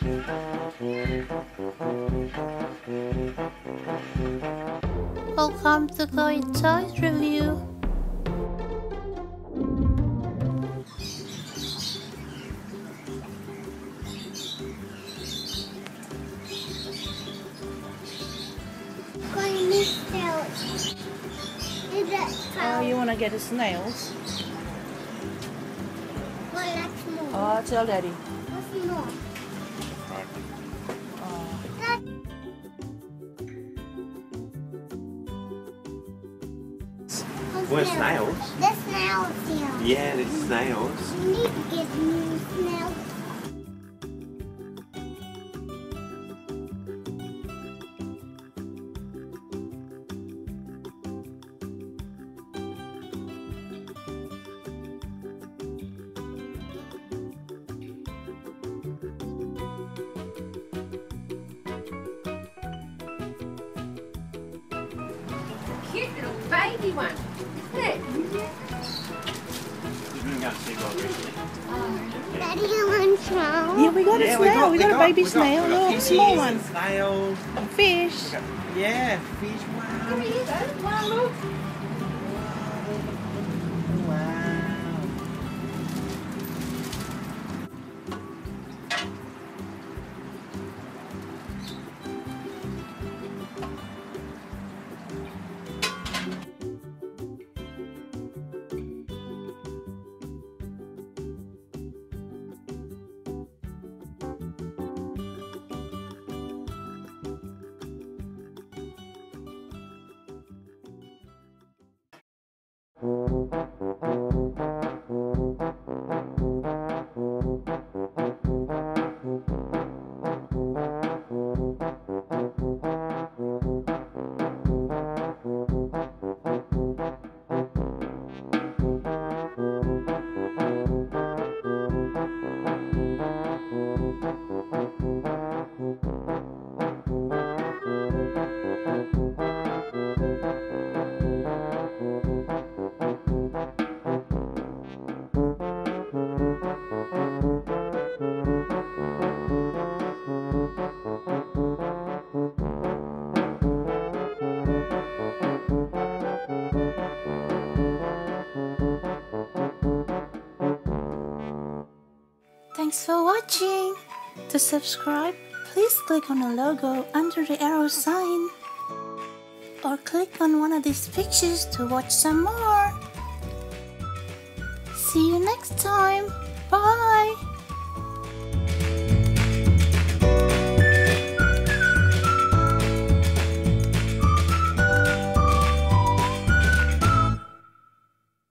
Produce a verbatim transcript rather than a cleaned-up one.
Welcome to ToysReview. Oh, you want to get the snails? Well, that's more. Oh, tell Daddy. What's more? Oh. That What, snails? The snails here. Yeah, there's snails. You need to get new snails. Cute little baby one, isn't it? We're going to go and see GOLDFISH. Daddy, you want snails? Yeah, we got a Yeah, snail. We got, a baby we got- snail. we got Look, piggies small one. and snails. A fish. We got- Yeah, fish. Wow. Come here, though. One look. Wow. Thanks for watching. To subscribe, please click on the logo under the arrow sign. Or click on one of these pictures to watch some more. See you next time. Bye.